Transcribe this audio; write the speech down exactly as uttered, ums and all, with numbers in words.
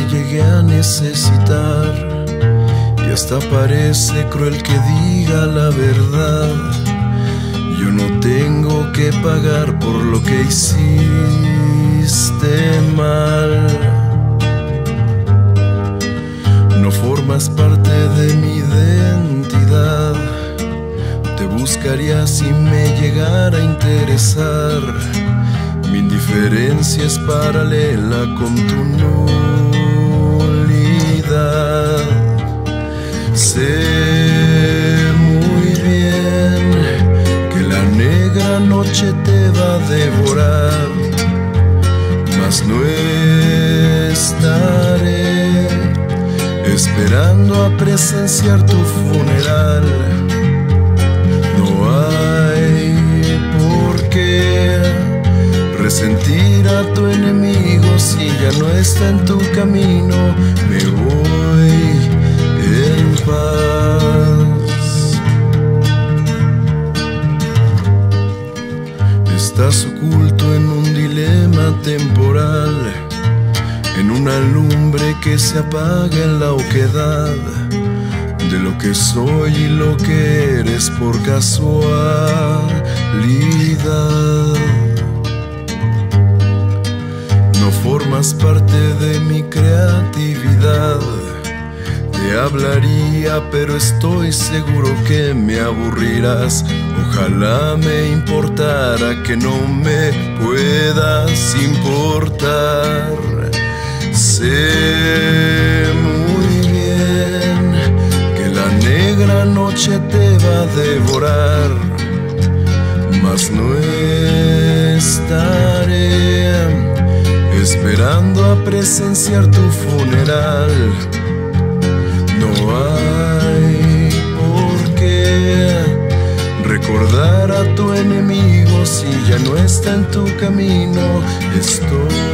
llegué a necesitar, y hasta parece cruel que diga la verdad. Yo no tengo que pagar por lo que hiciste mal. No formas parte de mi identidad. Te buscaría si me llegara a interesar. Mi indiferencia es paralela con tu nulidad. Sé muy bien que la negra noche te va a devorar, mas no estaré esperando a presenciar tu funeral. No hay por qué resentir a tu enemigo si ya no está en tu camino. Me voy en paz. Estás oculto en un dilema temporal, en una lumbre que se apaga en la oquedad de lo que soy y lo que eres por casualidad. No formas parte de mi creatividad. Te hablaría, pero estoy seguro que me aburrirás. Ojalá me importara que no me puedas importar. Sé muy bien que la negra noche te va a devorar, mas no estaré esperando a presenciar tu funeral. No hay por qué recordar a tu enemigo si ya no está en tu camino. Estoy